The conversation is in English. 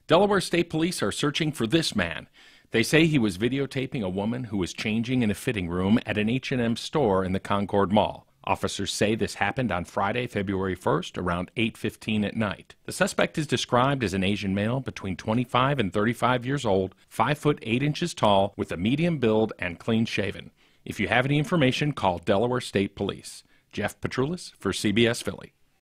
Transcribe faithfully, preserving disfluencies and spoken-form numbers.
Delaware State Police are searching for this man. They say he was videotaping a woman who was changing in a fitting room at an H and M store in the Concord Mall. Officers say this happened on Friday, February first, around eight fifteen at night. The suspect is described as an Asian male between twenty-five and thirty-five years old, five foot eight inches tall, with a medium build and clean shaven. If you have any information, call Delaware State Police. Geoff Petrulis for C B S Philly.